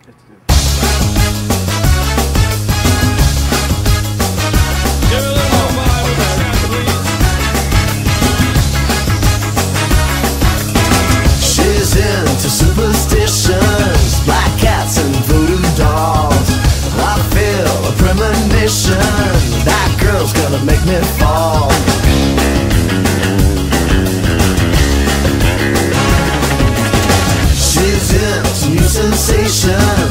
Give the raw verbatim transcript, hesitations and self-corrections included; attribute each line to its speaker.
Speaker 1: Let's do it.
Speaker 2: Give a little vibe with the crowd, please.
Speaker 3: She's into superstitions, black cats and voodoo dolls. I feel a premonition, that girl's gonna make me fall. She's into new sensations,